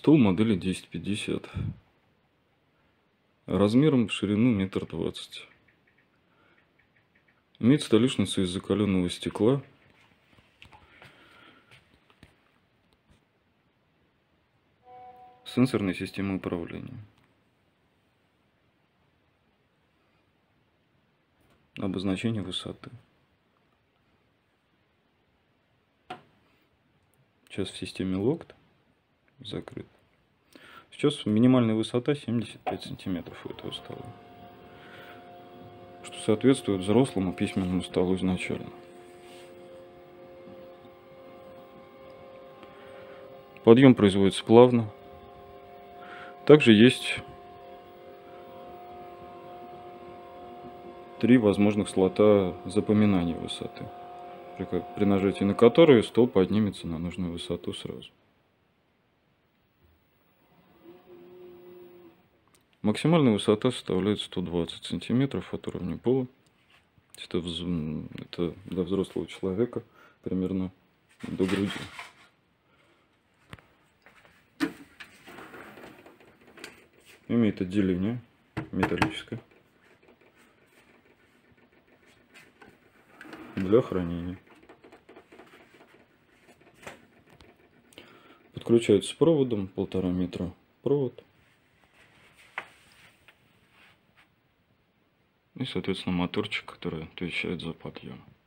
Стол модели 1050. Размером в ширину 1,20 м. Имеет столешницу из закаленного стекла. Сенсорной системой управления. Обозначение высоты. Сейчас в системе Locked закрыт. Сейчас минимальная высота 75 сантиметров у этого стола, что соответствует взрослому письменному столу изначально. Подъем производится плавно. Также есть 3 возможных слота запоминания высоты, при нажатии на которые стол поднимется на нужную высоту сразу. Максимальная высота составляет 120 сантиметров от уровня пола. Это для взрослого человека примерно до груди. Имеет отделение металлическое для хранения. Подключается проводом 1,5 метра провод. И, соответственно, моторчик, который отвечает за подъем.